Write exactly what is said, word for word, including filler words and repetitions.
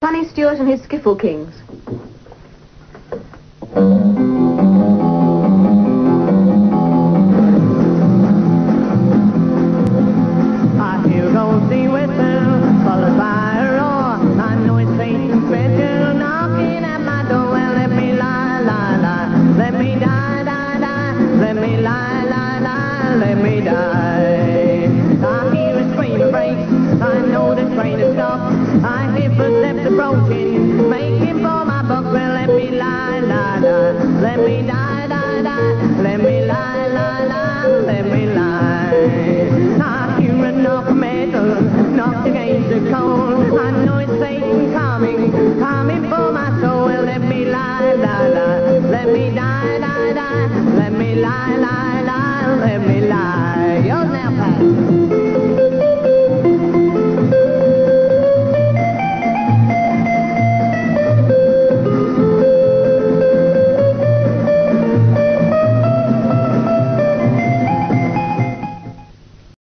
Sonny Stewart and his Skiffle Kings. I hear goes the whistle, followed by a roar. I know it's Satan special, knocking at my door. Well, let me lie, lie, lie, let me die, die, die, let me lie, lie, lie, let me die. I hear a scream of brakes, I know the train has stopped. I hear footsteps approaching, making for my buck. Well, let me lie, lie, lie, let me die, die, die, let me lie, lie, lie, let me lie. I hear a knock metal, knock against the cold. I know it's Satan coming, coming for my soul. Well, let me lie, lie, lie, let me die, die, die, let me lie, lie.